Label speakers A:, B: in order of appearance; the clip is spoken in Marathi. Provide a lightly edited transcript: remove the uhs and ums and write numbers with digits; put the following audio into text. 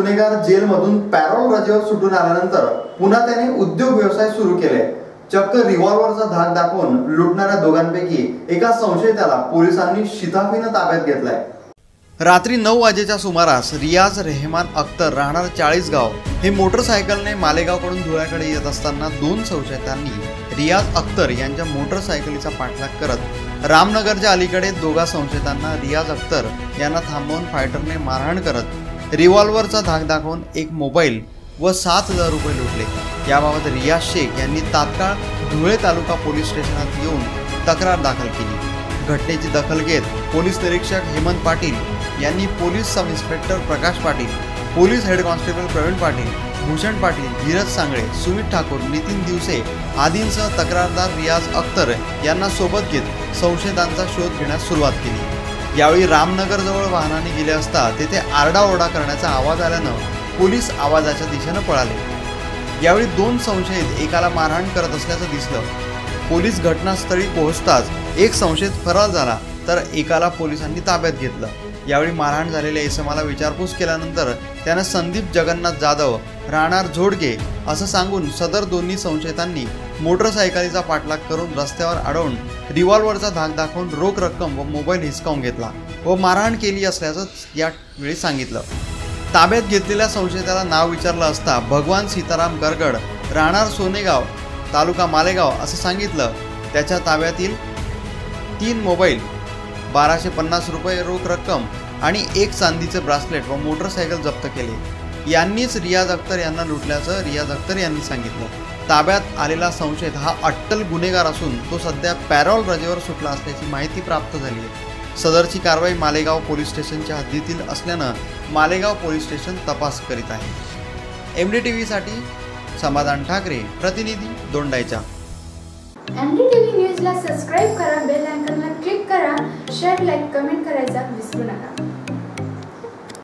A: गुन्हेगार जेलमधून पॅरोल रजेवर सुटून आल्यानंतर पुन्हा त्याने उद्योग व्यवसाय सुरू केले। चक्क रिव्हॉल्व्हरचा धाक दाखवून लुटणाऱ्या दोघांपैकी एका संशयिताला पोलिसांनी शिताफीने ताब्यात घेतलाय। रात्री 9 वाजेच्या सुमारास रियाज रेहमान अख्तर राहणार 40गाव हे मोटरसायकलने मालेगावकडून धुळ्याकडे येत असताना दोन संशयितांनी रियाज अख्तर यांच्या मोटरसायकलीचा पाठलाग करत रामनगरच्या अलीकडे दोघा संशयितांना रियाज अख्तर यांना थांबवून फायटरने मारहाण करत रिव्हॉल्व्हरचा धाक दाखवून एक मोबाईल व 7,000 रुपये लुटले। याबाबत रियाज शेख यांनी तात्काळ धुळे तालुका पोलीस स्टेशनात येऊन तक्रार दाखल केली। घटनेची दखल घेत पोलीस निरीक्षक हेमंत पाटील यांनी police sub inspector Prakash Patil, police head constable Pravin Patil, Bhushan Patil, Dhiraj Sangle, Sumit Thakur, Nitin Divase आदींसह तक्रारदार रियाज अख्तर यांना सोबत घेत संशयितांचा शोध घेण्यास सुरुवात केली। यावेळी रामनगरजवळ वाहनाने गेले असता तेथे आरडाओरडा करण्याचा आवाज आल्यानं पोलीस आवाजाच्या दिशेने पळाले। यावेळी दोन संशयित एकाला मारहाण करत असल्याचं दिसलं। पोलीस घटनास्थळी पोहोचताच एक संशयित फरार झाला तर एकाला पोलिसांनी ताब्यात घेतलं। यावेळी मारहाण झालेल्या इसमाला विचारपूस केल्यानंतर त्याने संदीप जगन्नाथ जाधव राहणार झोडगे असं सांगून सदर दोन्ही संशयितांनी मोटरसायकलीचा पाठलाग करून रस्त्यावर अडवून रिव्हॉल्व्हरचा धाक दाखवून रोख रक्कम व मोबाईल हिसकावून घेतला व मारहाण केली असल्याचं यावेळी सांगितलं। ताब्यात घेतलेल्या संशयिताला नाव विचारलं असता भगवान सीताराम गरगड राहणार सोनेगाव तालुका मालेगाव असं सांगितलं। त्याच्या ताब्यातील 3 मोबाईल, 1250 रुपये रोख रक्कम आणि एक चांदीचे ब्रासलेट व मोटरसायकल जप्त केले। यांनीच रियाज अख्तर यांना लुटल्याचं रियाज अख्तर यांनी सांगितलं। ताब्यात आलेला संशयित हा अट्टल गुन्हेगार असून तो सध्या पॅरोल रजेवर सुटला असल्याची माहिती प्राप्त झाली आहे। सदरची कारवाई मालेगाव पोलीस स्टेशनच्या हद्दीतील असल्यानं मालेगाव पोलीस स्टेशन तपास करीत आहे। MDTV साठी समाधान ठाकरे, प्रतिनिधी दोंडाईचा।
B: MDTV न्यूजला सबस्क्राइब करा, बेल आयकॉनला क्लिक करा, शेअर, लाईक, कमेंट करायला विसरू नका।